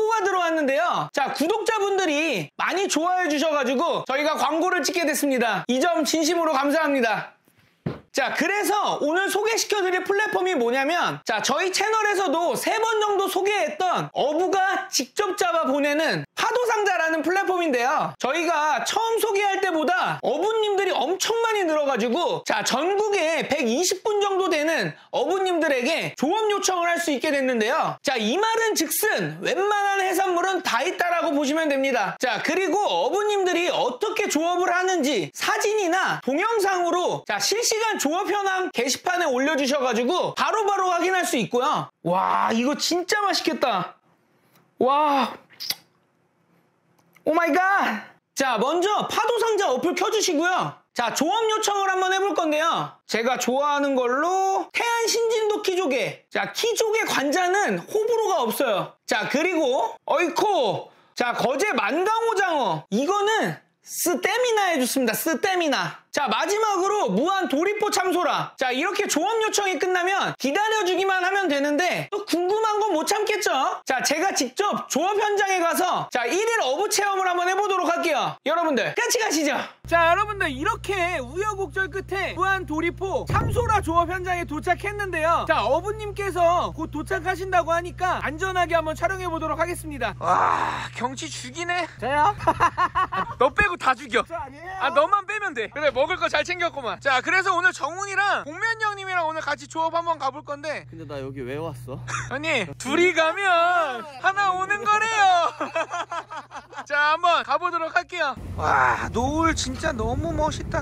광고가 들어왔는데요. 자, 구독자분들이 많이 좋아해 주셔가지고 저희가 광고를 찍게 됐습니다. 이 점 진심으로 감사합니다. 자, 그래서 오늘 소개시켜드릴 플랫폼이 뭐냐면, 자, 저희 채널에서도 3번 정도 소개했던 어부가 직접 잡아 보내는 파도상자라는 플랫폼인데요. 저희가 처음 소개할 때보다 어부님들이 엄청 많이 늘어가지고, 자, 전국에 120분 정도 되는 어부님들에게 조업 요청을 할 수 있게 됐는데요. 자, 이 말은 즉슨 웬만한 해산물은 다 있다라고 보시면 됩니다. 자, 그리고 어부님들이 어떻게 조업을 하는지 사진이나 동영상으로, 자, 실시간 조업 현황 게시판에 올려주셔가지고 바로바로 확인할 수 있고요. 와, 이거 진짜 맛있겠다. 와, 오 마이 갓. 자, 먼저 파도상자 어플 켜주시고요. 자, 조업 요청을 한번 해볼 건데요. 제가 좋아하는 걸로 태안 신진도 키조개. 자, 키조개 관자는 호불호가 없어요. 자, 그리고 어이코. 자, 거제 만강호장어. 이거는 스테미나 해줬습니다. 스테미나. 자, 마지막으로 무한 도리포 참소라. 자, 이렇게 조업 요청이 끝나면 기다려주기만 하면 되는데 또 궁금한 건 못 참겠죠? 자, 제가 직접 조업 현장에 가서 자, 1일 어부 체험을 한번 해보도록 할게요. 여러분들 같이 가시죠. 자, 여러분들 이렇게 우여곡절 끝에 무한 도리포 참소라 조업 현장에 도착했는데요. 자, 어부님께서 곧 도착하신다고 하니까 안전하게 한번 촬영해보도록 하겠습니다. 와, 경치 죽이네. 저요? 너 빼고 다 죽여. 저 아니에요. 아, 너만 빼면 돼. 그래, 먹을 거 잘 챙겼구만. 자, 그래서 오늘 정훈이랑 복면 형님이랑 오늘 같이 조업 한번 가볼 건데. 근데 나 여기 왜 왔어? 아니, 둘이 가면 하나 오는 거래요. 자, 한번 가보도록 할게요. 와, 노을 진짜 너무 멋있다.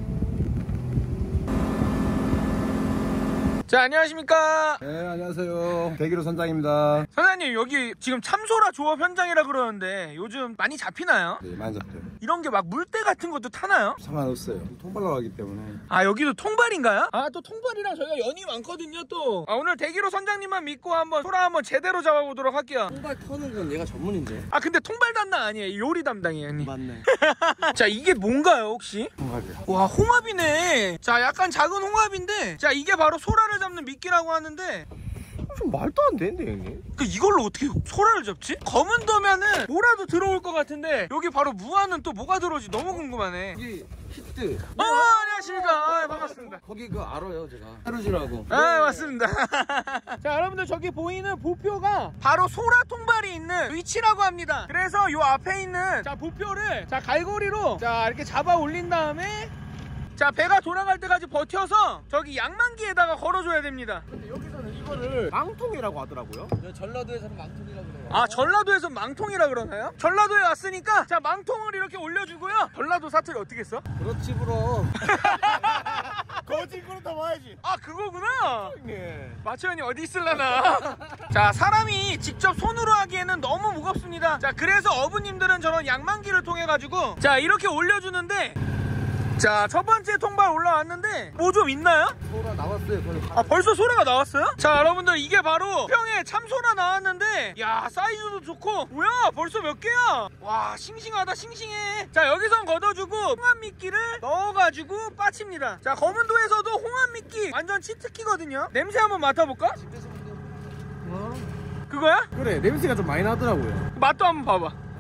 자, 안녕하십니까. 네, 안녕하세요. 대기로 선장입니다. 선생님, 여기 지금 참소라 조업 현장이라 그러는데 요즘 많이 잡히나요? 네, 많이 잡혀요. 이런 게 막 물때 같은 것도 타나요? 상관없어요. 통발로 가기 때문에. 아, 여기도 통발인가요? 아, 또 통발이랑 저희가 연이 많거든요, 또. 아, 오늘 대기로 선장님만 믿고 한번 소라 한번 제대로 잡아보도록 할게요. 통발 터는 건 얘가 전문인데. 아, 근데 통발 담당 아니에요. 요리 담당이에요, 형님. 맞네. 자, 이게 뭔가요, 혹시? 통발이요. 와, 홍합이네. 자, 약간 작은 홍합인데, 자, 이게 바로 소라를 잡는 미끼라고 하는데, 좀 말도 안 되는데, 형님. 그 이걸로 어떻게 소라를 잡지? 검은 도면은 뭐라도 들어올 것 같은데, 여기 바로 무안은 또 뭐가 들어올지 너무 궁금하네. 여기 히트. 안녕하십니까. 아, 반갑습니다. 거기 그 알아요, 제가. 하루지라고. 아, 맞습니다. 자, 여러분들 저기 보이는 보표가 바로 소라 통발이 있는 위치라고 합니다. 그래서 요 앞에 있는 자, 보표를 자, 갈고리로 자, 이렇게 잡아 올린 다음에 자, 배가 돌아갈 때까지 버텨서 저기 양만기에다가 걸어줘야 됩니다. 근데 여기서는 이거를 망통이라고 하더라고요. 전라도에서는 망통이라고 그래요. 아, 전라도에서 망통이라 그러나요? 전라도에 왔으니까 자, 망통을 이렇게 올려주고요. 전라도 사투리 어떻게 써? 그렇지, 브로. 거짓 그렇다 봐야지. 아, 그거구나. 네. 마초연이 어디 있을라나. 자, 사람이 직접 손으로 하기에는 너무 무겁습니다. 자, 그래서 어부님들은 저런 양만기를 통해 가지고 자, 이렇게 올려주는데, 자, 첫 번째 통발 올라왔는데 뭐 좀 있나요? 소라 나왔어요, 거기. 아, 벌써 소라가 나왔어요? 자, 여러분들 이게 바로 평에 참소라 나왔는데, 야, 사이즈도 좋고, 뭐야, 벌써 몇 개야? 와, 싱싱하다, 싱싱해. 자, 여기선 걷어주고 홍합 미끼를 넣어가지고 빠칩니다. 자, 검은도에서도 홍합 미끼 완전 치트키거든요. 냄새 한번 맡아볼까? 그거야? 그래, 냄새가 좀 많이 나더라고요. 맛도 한번 봐봐.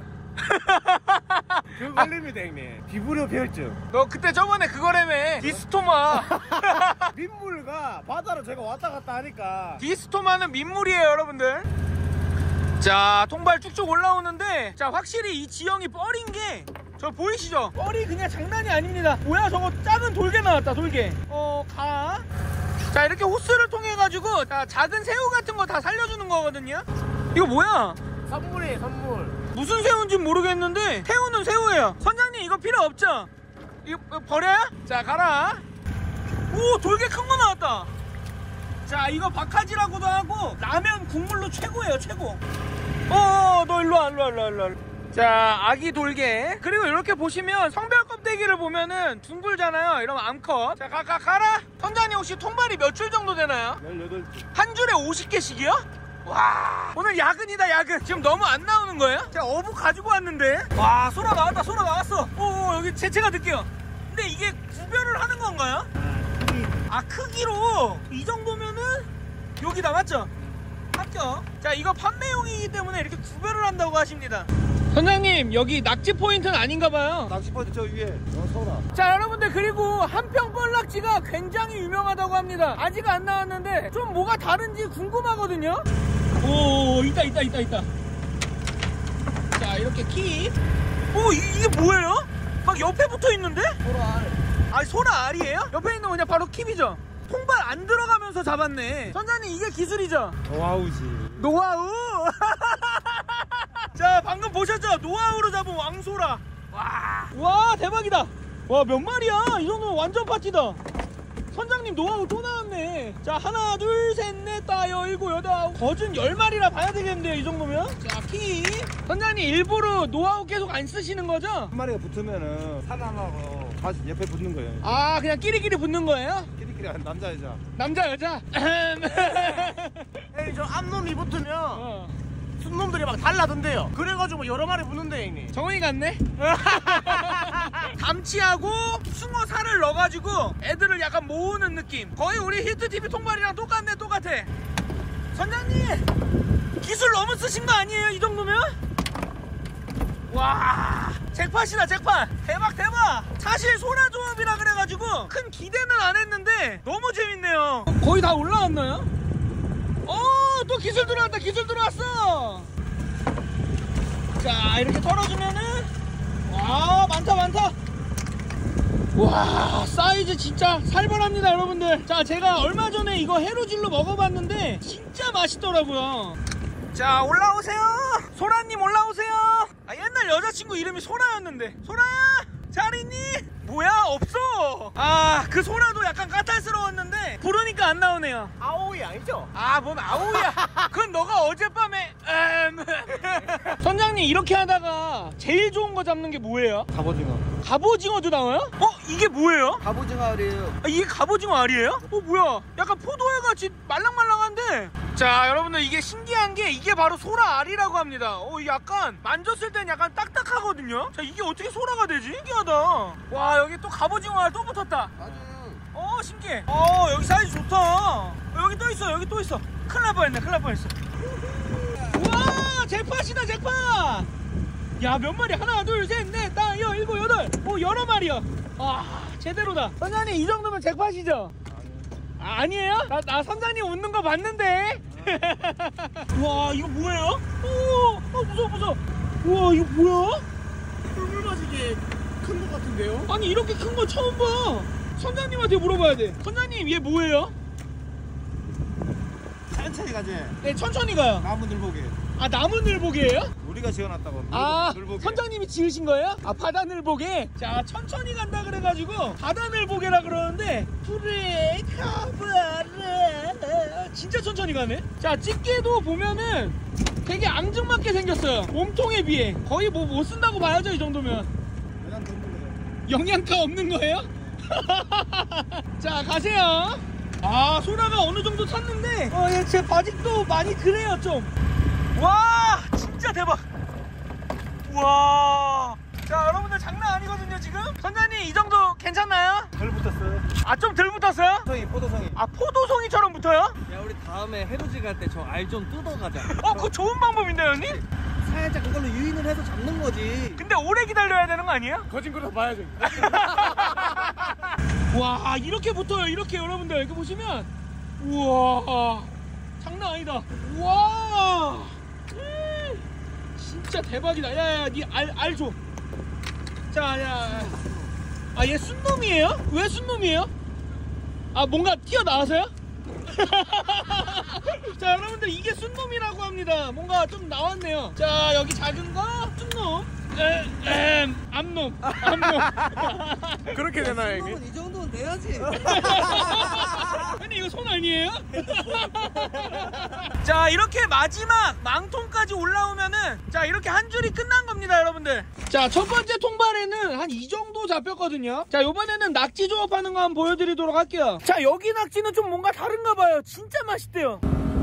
그거 걸립니다, 형님. 비브리오 폐혈증. 너 그때 저번에 그거라며, 디스토마. 민물과 바다로 제가 왔다 갔다 하니까. 디스토마는 민물이에요, 여러분들. 자, 통발 쭉쭉 올라오는데, 자, 확실히 이 지형이 뻘인 게, 저 보이시죠? 뻘이 그냥 장난이 아닙니다. 뭐야, 저거 작은 돌개 나왔다, 돌개. 가. 자, 이렇게 호스를 통해 가지고 자, 작은 새우 같은 거 다 살려주는 거거든요. 이거 뭐야? 선물이에요, 선물. 무슨 새우인지 모르겠는데 새우는 새우예요. 선장님, 이거 필요 없죠? 이거 버려요? 자, 가라. 오, 돌개 큰 거 나왔다. 자, 이거 박하지라고도 하고 라면 국물로 최고예요, 최고. 너 일로 와, 일로 와. 자, 아기 돌개. 그리고 이렇게 보시면 성별 껍데기를 보면은 둥글잖아요. 이러면 암컷. 자, 가라. 선장님, 혹시 통발이 몇 줄 정도 되나요? 18줄. 한 줄에 50개씩이요? 와, 오늘 야근이다, 야근. 지금 너무 안 나오는 거예요? 제가 어부 가지고 왔는데. 와, 소라 나왔다, 소라 나왔어. 여기 제가 느껴요. 근데 이게 구별을 하는 건가요? 아, 크기로 이 정도면은 여기다, 맞죠? 합격. 자, 이거 판매용이기 때문에 이렇게 구별을 한다고 하십니다. 선장님 여기 낙지 포인트는 아닌가 봐요. 낚시 포인트 저 위에 서울아. 자 여러분들, 그리고 한평 뻘낙지가 굉장히 유명하다고 합니다. 아직 안 나왔는데 좀 뭐가 다른지 궁금하거든요. 오, 있다. 자 이렇게 킵. 오, 이게 뭐예요? 막 옆에 붙어 있는데? 소랄. 아, 소라 알이에요? 옆에 있는 거 그냥 바로 킵이죠? 통발 안 들어가면서 잡았네. 선장님 이게 기술이죠? 와우지. 노하우. 자 방금 보셨죠? 노하우로 잡은 왕소라. 와 대박이다. 와 몇 마리야? 이 정도면 완전 파티다. 선장님 노하우 또 나왔네. 자 하나 둘 셋 넷 다섯 일곱 여덟 아홉, 거진 10마리라 봐야 되겠는데요 이 정도면. 자 키. 선장님 일부러 노하우 계속 안 쓰시는 거죠? 한 마리가 붙으면은 사냥하고 다시 옆에 붙는 거예요. 아 그냥 끼리끼리 붙는 거예요? 끼리끼리 남자 여자. 남자 여자? 형님 저 앞놈이 붙으면 순놈들이 막 달라던데요. 그래가지고 여러 마리 붙는데 형님. 정훈이 같네? 감치하고 숭어 살을 넣어가지고 애들을 약간 모으는 느낌. 거의 우리 히트TV 통발이랑 똑같네. 똑같아. 선장님 기술 너무 쓰신 거 아니에요 이 정도면? 와 잭팟이다 잭팟. 대박. 사실 소라조합이라 그래가지고 큰 기대는 안 했는데 너무 재밌네요. 거의 다 올라왔나요? 또 기술 들어왔어. 자 이렇게 털어주면은 와 많다. 와 사이즈 진짜 살벌합니다 여러분들. 자 제가 얼마 전에 이거 해루질로 먹어봤는데 진짜 맛있더라고요. 자 올라오세요. 소라님 올라오세요. 아 옛날 여자친구 이름이 소라였는데. 소라야 잘 있니? 뭐야 없어. 아 그 소라도 약간 까탈스러웠는데 부르니까 안 나오네요. 아오이 아니죠? 아 뭔 아우야. 그건 너가 어젯밤에 선장님 이렇게 하다가 제일 좋은 거 잡는 게 뭐예요? 갑오징어. 갑오징어도 나와요? 이게 뭐예요? 갑오징어 알이에요. 이게 갑오징어 알이에요? 뭐야 약간 포도알같이 말랑말랑한데. 자 여러분들 이게 신기한 게 이게 바로 소라 알이라고 합니다. 약간 만졌을 땐 약간 딱딱하거든요. 자 이게 어떻게 소라가 되지? 신기하다. 와 여기 또 갑오징어 알 또 붙었다. 맞아요. 신기해. 여기 사이즈 좋다. 여기 또 있어. 큰일 날 뻔했어. 우와 잭팟이다 잭팟. 야 몇 마리? 하나 둘 셋 넷 다섯 일곱 여덟. 여러 마리야. 제대로다. 선장님 이 정도면 잭팟이죠? 아니에요? 나 선장님 웃는 거 봤는데. 와 이거 뭐예요? 무서워. 우와 이거 뭐야? 꿀물 마시기 큰 거 같은데요? 아니 이렇게 큰 거 처음 봐. 선장님한테 물어봐야 돼. 선장님 얘 뭐예요? 천천히 가지. 네 천천히 가요. 나무 늘보기. 나무 늘보기예요? 우리가 지어놨다고. 늘보기. 선장님이 지으신 거예요? 바다 늘보기. 자 천천히 간다 그래가지고 바다 늘보기라 그러는데 브레이크아바라 진짜 천천히 가네. 자 집게도 보면은 되게 앙증맞게 생겼어요. 몸통에 비해 거의 못 쓴다고 봐야죠 이 정도면. 그냥 든 거예요. 영양가 없는 거예요? 자 가세요. 소라가 어느 정도 탔는데 얘 제 바짓도 많이 그래요 좀. 와 진짜 대박. 와. 자 여러분들 장난 아니거든요 지금. 선장님 이 정도 괜찮나요? 덜 붙었어요. 좀 덜 붙었어요? 포도송이. 포도송이처럼 붙어요? 야 우리 다음에 해루질 갈 때 저 알 좀 뜯어가자. 그거 좋은 방법인데 형님? 살짝 그걸로 유인을 해서 잡는 거지. 근데 오래 기다려야 되는 거 아니에요? 거진 걸어 봐야지. 와 이렇게 붙어요. 이렇게 여러분들 이렇게 보시면 우와 장난 아니다. 우와 진짜 대박이다. 야야 니 알 줘. 자 얘 순놈이에요? 왜 순놈이에요? 뭔가 튀어나와서요? 자 여러분들 이게 순놈이라고 합니다. 뭔가 좀 나왔네요. 자 여기 작은 거 순놈. 암놈. 그렇게 되나요 형님? 이 정도는 돼야지. 근데 이거 손 아니에요? 자 이렇게 마지막 망통까지 올라오면은 자 이렇게 한 줄이 끝난 겁니다 여러분들. 자 첫 번째 통발에는 한 이 정도 잡혔거든요. 자 요번에는 낙지 조업하는 거 한번 보여드리도록 할게요. 자 여기 낙지는 좀 뭔가 다른가 봐요. 진짜 맛있대요.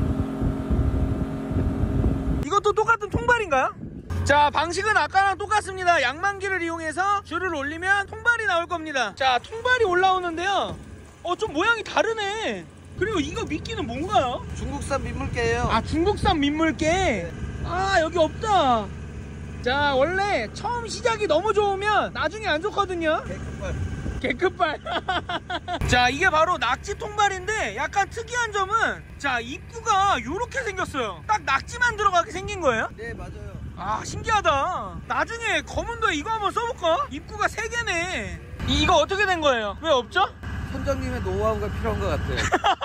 이것도 똑같은 통발인가요? 자 방식은 아까랑 똑같습니다. 양만기를 이용해서 줄을 올리면 통발이 나올 겁니다. 자 통발이 올라오는데요. 좀 모양이 다르네. 그리고 이거 미끼는 뭔가요? 중국산 민물개예요. 중국산 민물개. 아 여기 없다. 자 원래 처음 시작이 너무 좋으면 나중에 안 좋거든요. 개급발. 자 이게 바로 낙지 통발인데 약간 특이한 점은 자 입구가 요렇게 생겼어요. 딱 낙지만 들어가게 생긴 거예요? 네, 맞아요. 아 신기하다. 나중에 검은도에 이거 한번 써볼까? 입구가 3개네. 이거 어떻게 된 거예요? 왜 없죠? 선장님의 노하우가 필요한 것 같아요.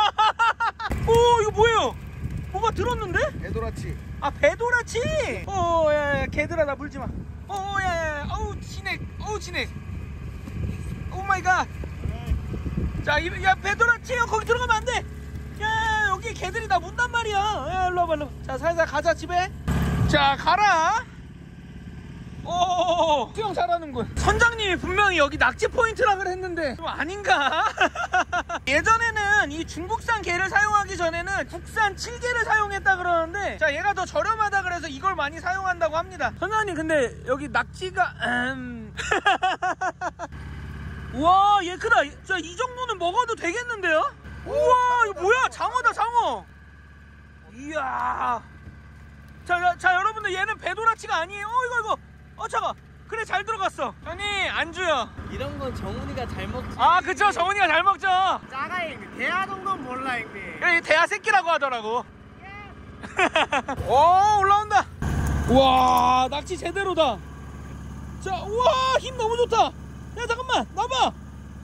오 이거 뭐예요? 뭐가 들었는데? 배도라치. 아 배도라치? 야야 개들아 나 물지마. 야야 어우 진액 어우 진액. 오 마이 갓. 자 야 배도라치요 거기 들어가면 안 돼. 야 여기 개들이 나 문단 말이야. 야 일로 와봐 일로. 자 살살 가자 집에. 자 가라. 오 수영 잘하는군. 선장님이 분명히 여기 낙지 포인트라 그랬는데 좀 아닌가? 예전에는 이 중국산 게를 사용하기 전에는 국산 7게를 사용했다 그러는데 자 얘가 더 저렴하다 그래서 이걸 많이 사용한다고 합니다. 선장님 근데 여기 낙지가 우와 얘 크다. 자 이 정도는 먹어도 되겠는데요? 우와 이거 뭐야 장어다 장어. 이야. 자 여러분들 얘는 배도라치가 아니에요. 이거 잠깐 그래 잘 들어갔어. 형님 안주요. 이런 건 정훈이가 잘 먹지. 아 그쵸 정훈이가 잘 먹죠. 작아 형님. 대하 정도는 몰라 형님. 그래 이 대하 새끼라고 하더라고. 오 올라온다. 우와 낙지 제대로다. 자 우와 힘 너무 좋다. 야 잠깐만 나봐.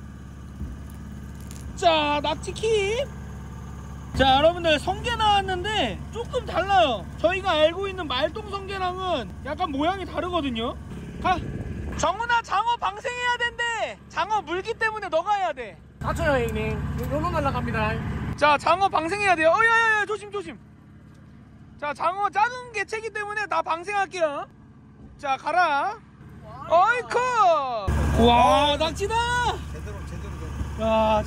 자 낙지 킵. 자 여러분들 성게 나왔는데 조금 달라요. 저희가 알고 있는 말똥 성게랑은 약간 모양이 다르거든요. 가. 정훈아 장어 방생해야 된대. 장어 물기 때문에 너가 해야 돼. 다쳐요 형님. 요로 날라갑니다. 자 장어 방생해야 돼요. 야야야 조심. 자 장어 작은 개체기 때문에 나 방생할게요. 자 가라. 어이쿠. 와 낙지다. 제대로. 야,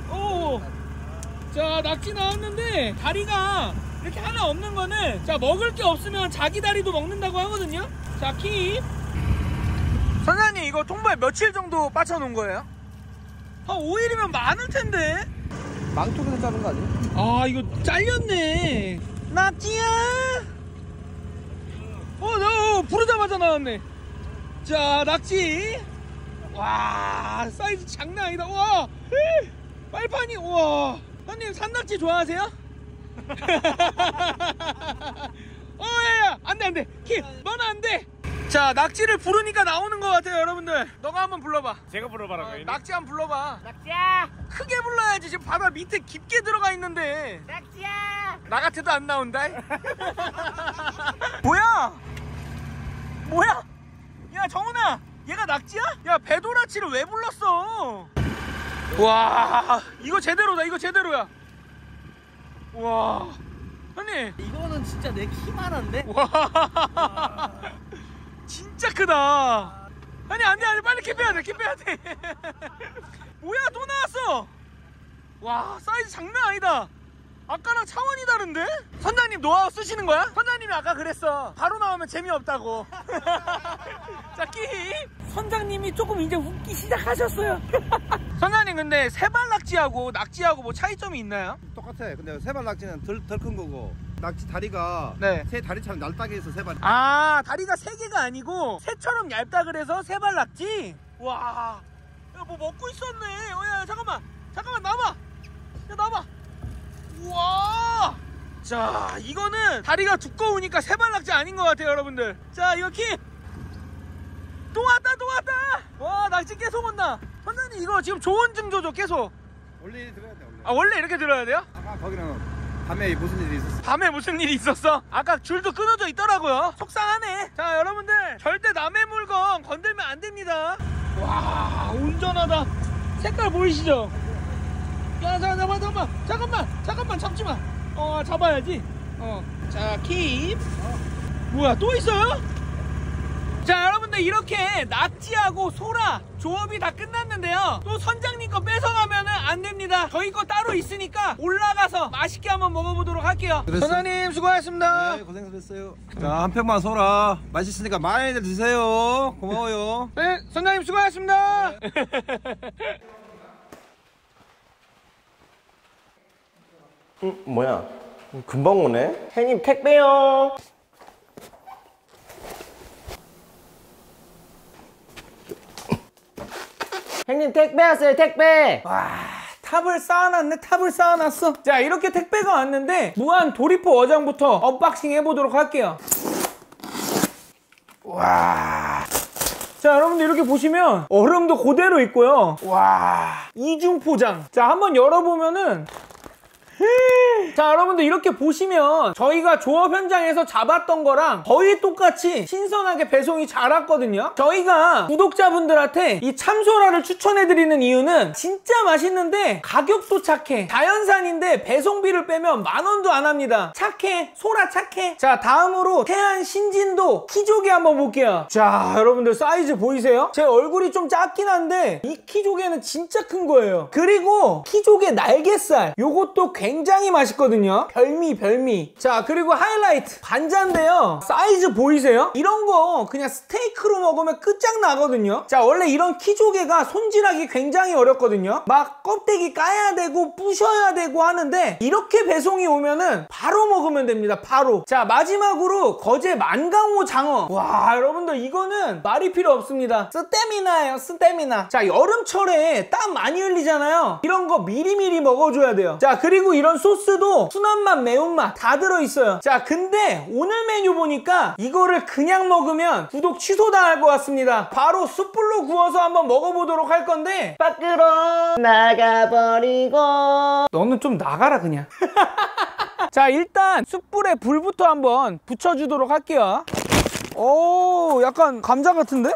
자 낙지 나왔는데 다리가 이렇게 하나 없는 거는 자 먹을 게 없으면 자기 다리도 먹는다고 하거든요. 자 킵. 선생님 이거 통발 며칠 정도 빠쳐놓은 거예요? 한 5일이면 많을 텐데. 망토에서 자른 거 아니에요? 아 이거 잘렸네. 낙지야. 너 부르자마자 나왔네. 자 낙지. 와 사이즈 장난 아니다. 와 빨판이. 와 형님 산낙지 좋아하세요? 야야 안돼 키 너는 안돼. 자 낙지를 부르니까 나오는 것 같아요 여러분들. 너가 한번 불러봐. 제가 불러봐라. 낙지 한번 불러봐. 낙지야. 크게 불러야지. 지금 바다 밑에 깊게 들어가 있는데 낙지야. 나 같아도 안 나온다. 뭐야 야 정훈아 얘가 낙지야? 야 배도라치를 왜 불렀어? 와 이거 제대로다. 이거 제대로야. 와 형님 이거는 진짜 내 키만한데? 와 진짜 크다. 아니 안돼 빨리 킵해야 돼. 뭐야 또 나왔어. 와 사이즈 장난 아니다. 아까랑 차원이 다른데? 선장님 노하우 쓰시는 거야? 선장님이 아까 그랬어. 바로 나오면 재미없다고. 자 끼. 선장님이 조금 이제 웃기 시작하셨어요. 선장님 근데 세발 낙지하고 낙지하고 뭐 차이점이 있나요? 똑같아. 근데 세발 낙지는 덜 큰 거고 낙지 다리가 네. 새 다리처럼 얇다게 해서 세발. 아 다리가 3개가 아니고 새처럼 얇다 그래서 세발 낙지. 와 야, 뭐 먹고 있었네. 야 잠깐만 나봐. 야 나봐. 우와 자 이거는 다리가 두꺼우니까 세발 낙지 아닌 것 같아요 여러분들. 자 이거 킵. 또 왔다. 와 낙지 계속 온다. 선생님 이거 지금 좋은 징조죠 계속. 원래 들어야 돼 원래. 아 원래 이렇게 들어야 돼요? 아까 거기는 밤에 무슨 일이 있었어? 밤에 무슨 일이 있었어? 아까 줄도 끊어져 있더라고요. 속상하네. 자 여러분들 절대 남의 물건 건들면 안 됩니다. 와 온전하다. 색깔 보이시죠? 야 잠깐만 잡지마. 잡아야지. 자 킵. 뭐야 또 있어요? 자 여러분들 이렇게 낙지하고 소라 조업이 다 끝났는데요. 또 선장님 거 뺏어가면 안 됩니다. 저희 거 따로 있으니까 올라가서 맛있게 한번 먹어보도록 할게요. 선장님 수고하셨습니다. 네, 고생하셨어요. 자, 한 팩만 쏘라. 맛있으니까 많이들 드세요. 고마워요. 네 선장님 수고하셨습니다. 뭐야? 금방 오네. 형님 택배요. 형님 택배 왔어요, 택배. 와, 탑을 쌓아놨네. 탑을 쌓아놨어. 자, 이렇게 택배가 왔는데 무한 도리포 어장부터 언박싱 해보도록 할게요. 와. 자, 여러분들 이렇게 보시면 얼음도 그대로 있고요. 와, 이중 포장. 자, 한번 열어보면은 자, 여러분들 이렇게 보시면 저희가 조업 현장에서 잡았던 거랑 거의 똑같이 신선하게 배송이 잘 왔거든요. 저희가 구독자분들한테 이 참소라를 추천해드리는 이유는 진짜 맛있는데 가격도 착해. 자연산인데 배송비를 빼면 10,000원도 안 합니다. 착해. 소라 착해. 자, 다음으로 태안 신진도 키조개 한번 볼게요. 자, 여러분들 사이즈 보이세요? 제 얼굴이 좀 작긴 한데 이 키조개는 진짜 큰 거예요. 그리고 키조개 날개살 요것도 굉장히 맛있거든요. 별미. 자, 그리고 하이라이트 관자인데요. 사이즈 보이세요? 이런 거 그냥 스테이크로 먹으면 끝장나거든요. 자, 원래 이런 키조개가 손질하기 굉장히 어렵거든요. 막 껍데기 까야 되고 부셔야 되고 하는데 이렇게 배송이 오면은 바로 먹으면 됩니다. 바로. 자, 마지막으로 거제 만강호 장어. 와, 여러분들 이거는 말이 필요 없습니다. 스태미나예요, 스태미나. 자, 여름철에 땀 많이 흘리잖아요. 이런 거 미리미리 먹어줘야 돼요. 자, 그리고 이런 소스도 순한맛, 매운맛 다 들어있어요. 자, 근데 오늘 메뉴 보니까 이거를 그냥 먹으면 구독 취소당할 것 같습니다. 바로 숯불로 구워서 한번 먹어보도록 할 건데 밖으로 나가버리고. 너는 좀 나가라 그냥. 자, 일단 숯불에 불부터 한번 붙여주도록 할게요. 오, 약간 감자 같은데?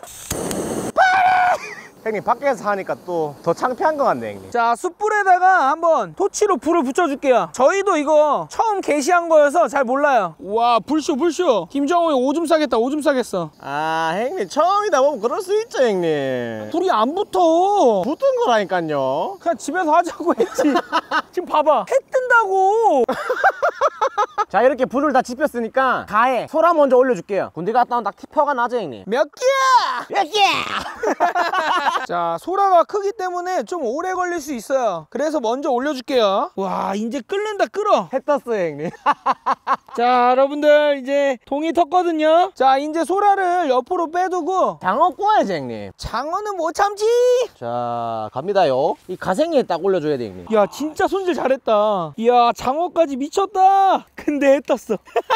형님 밖에서 하니까 또 더 창피한 것 같네, 형님. 자, 숯불에다가 한번 토치로 불을 붙여줄게요. 저희도 이거 처음 게시한 거여서 잘 몰라요. 와, 불쇼. 김정호이 오줌 싸겠다, 오줌 싸겠어. 아, 형님 처음이다 보면 그럴 수 있죠, 형님. 불이 안 붙어. 붙은 거라니까요. 그냥 집에서 하자고 했지. 지금 봐봐, 해 뜬다고. 자, 이렇게 불을 다 지폈으니까 가에 소라 먼저 올려줄게요. 군대 갔다 온 딱 티퍼가 나죠, 형님. 몇 개야? 몇 개? 자, 소라가 크기 때문에 좀 오래 걸릴 수 있어요. 그래서 먼저 올려줄게요. 와, 이제 끓는다, 끓어. 해 떴어요, 형님. 자, 여러분들 이제 동이 텄거든요. 자, 이제 소라를 옆으로 빼두고 장어 구워야지, 형님. 장어는 못 참지. 자, 갑니다요. 이 가생이에 딱 올려줘야 돼, 형님. 야, 진짜 손질 잘했다. 이야, 장어까지 미쳤다. 근데 해 떴어.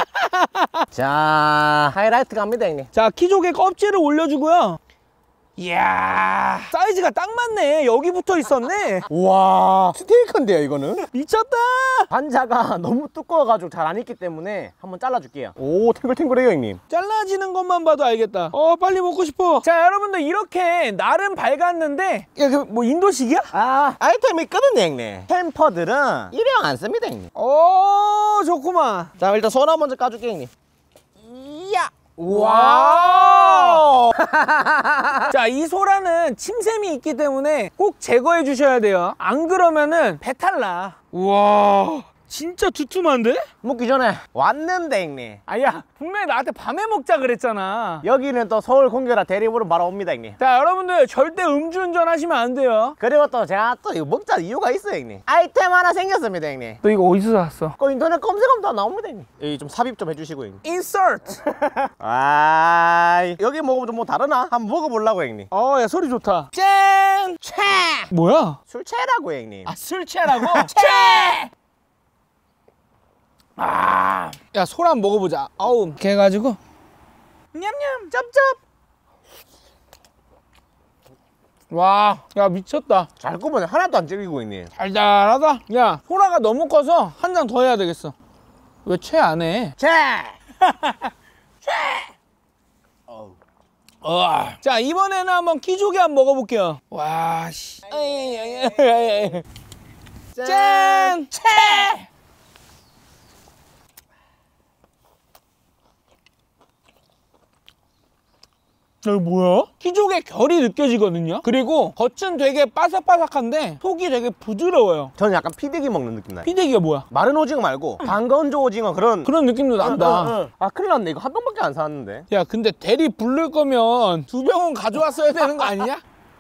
자, 하이라이트 갑니다, 형님. 자, 키조개 껍질을 올려주고요. 이야, 사이즈가 딱 맞네. 여기 붙어 있었네. 우와, 스테이크인데요, 이거는? 미쳤다. 관자가 너무 두꺼워가지고 잘 안 익기 때문에 한번 잘라줄게요. 오, 탱글탱글해요, 형님. 잘라지는 것만 봐도 알겠다. 빨리 먹고 싶어. 자, 여러분들 이렇게 나름 밝았는데, 야, 그 뭐 인도식이야? 아, 아이템이 있거든요, 형님. 캠퍼들은 일회용 안 씁니다, 형님. 좋구만. 자, 일단 소라 먼저 까줄게요, 형님. 이야. 와우. 자, 이 소라는 침샘이 있기 때문에 꼭 제거해 주셔야 돼요. 안 그러면은 배탈 나. 우와, 진짜 두툼한데? 먹기 전에 왔는데, 형님. 아야, 분명히 나한테 밤에 먹자 그랬잖아. 여기는 또 서울 공교라 대리부로 바로 옵니다, 형님. 자, 여러분들 절대 음주운전 하시면 안 돼요. 그리고 또 제가 또 이거 먹자 이유가 있어요, 형님. 아이템 하나 생겼습니다, 형님. 너 이거 어디서 샀어? 그 인터넷 검색하면 다 나옵니다, 형님. 여기 좀 삽입 좀 해주시고, 형님. 인서트. 아, 여기 먹으면 좀 뭐 다르나? 한번 먹어보려고, 형님. 야, 소리 좋다. 짠! 채! 뭐야? 술 취라고, 형님. 아, 술 취하라고? 채! 아, 야, 소라 한번 먹어보자. 아우, 이렇게 해가지고 냠냠 짭짭. 와, 야, 미쳤다. 잘 구우면 하나도 안 질기고, 형님. 달달하다. 야, 소라가 너무 커서 한 잔 더 해야 되겠어. 왜 채 안 해? 채! 자, 이번에는 한번 키조개 한번 먹어볼게요. 와, 씨. 짠! 채! 이거 뭐야? 키조개 결이 느껴지거든요. 그리고 겉은 되게 바삭바삭한데 속이 되게 부드러워요. 저는 약간 피대기 먹는 느낌 나요. 피대기가 뭐야? 마른 오징어 말고 반건조 오징어 그런 느낌도 난다. 아, 큰일 났네. 이거 한 병밖에 안 사왔는데. 야, 근데 대리 부를 거면 2병은 가져왔어야 되는 거 아니냐?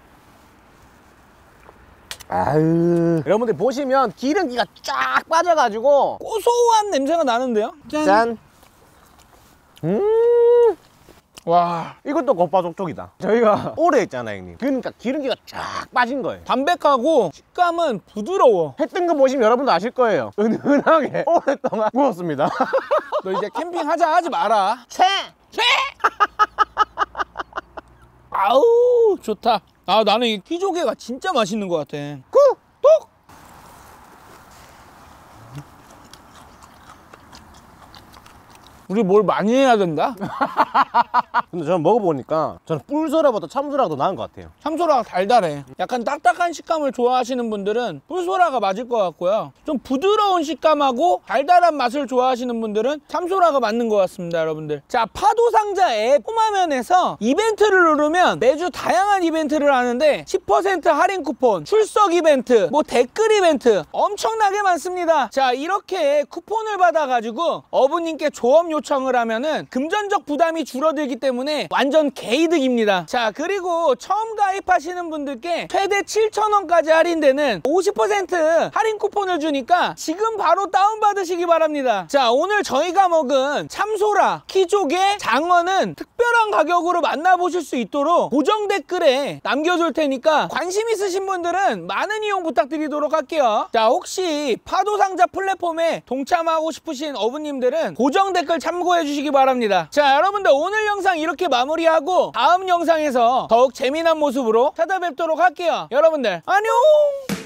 아유, 여러분들 보시면 기름기가 쫙 빠져가지고 고소한 냄새가 나는데요? 짠. 와, 이것도 겉바속촉이다. 저희가 오래 했잖아요, 형님. 그러니까 기름기가 쫙 빠진 거예요. 담백하고 식감은 부드러워. 했던 거 보시면 여러분도 아실 거예요. 은은하게 오랫동안 구웠습니다. 너 이제 캠핑하자 하지 마라. 최! 아우, 좋다. 아, 나는 이 키조개가 진짜 맛있는 것 같아. 뚝! 우리 뭘 많이 해야 된다? 근데 저는 먹어보니까 저는 뿔소라보다 참소라가 더 나은 것 같아요. 참소라가 달달해. 약간 딱딱한 식감을 좋아하시는 분들은 뿔소라가 맞을 것 같고요. 좀 부드러운 식감하고 달달한 맛을 좋아하시는 분들은 참소라가 맞는 것 같습니다, 여러분들. 자, 파도상자 앱 홈화면에서 이벤트를 누르면 매주 다양한 이벤트를 하는데 10% 할인 쿠폰, 출석 이벤트, 뭐 댓글 이벤트 엄청나게 많습니다. 자, 이렇게 쿠폰을 받아가지고 어부님께 조업 요청을 하면은 금전적 부담이 줄어들기 때문에 완전 개이득입니다. 자, 그리고 처음 가입하시는 분들께 최대 7,000원까지 할인되는 50% 할인 쿠폰을 주니까 지금 바로 다운받으시기 바랍니다. 자, 오늘 저희가 먹은 참소라, 키조개, 장어는 특별한 가격으로 만나보실 수 있도록 고정 댓글에 남겨둘 테니까 관심 있으신 분들은 많은 이용 부탁드리도록 할게요. 자, 혹시 파도상자 플랫폼에 동참하고 싶으신 어부님들은 고정 댓글 참고해 주시기 바랍니다. 자, 여러분들 오늘 영상 이렇게 마무리하고 다음 영상에서 더욱 재미난 모습으로 찾아뵙도록 할게요. 여러분들 안녕!